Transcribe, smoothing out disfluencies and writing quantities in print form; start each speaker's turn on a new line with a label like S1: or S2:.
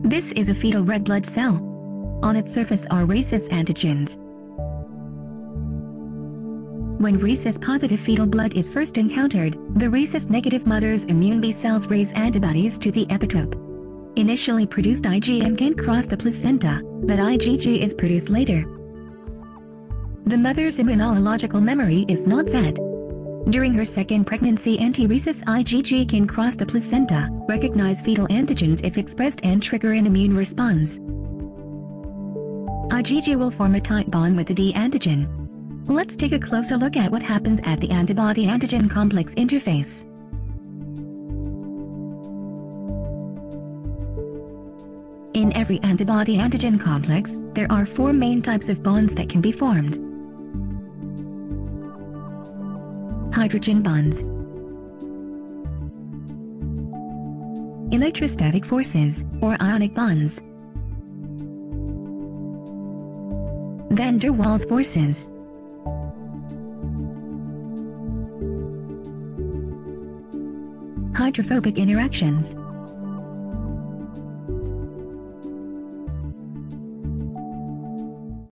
S1: This is a fetal red blood cell. On its surface are Rhesus antigens. When Rhesus-positive fetal blood is first encountered, the Rhesus-negative mother's immune B cells raise antibodies to the epitope. Initially produced IgM can cross the placenta, but IgG is produced later. The mother's immunological memory is not set. During her second pregnancy, anti-Rhesus IgG can cross the placenta, recognize fetal antigens if expressed, and trigger an immune response. IgG will form a tight bond with the D antigen. Let's take a closer look at what happens at the antibody-antigen complex interface. In every antibody-antigen complex, there are 4 main types of bonds that can be formed. Hydrogen bonds, electrostatic forces, or ionic bonds, van der Waals forces, hydrophobic interactions,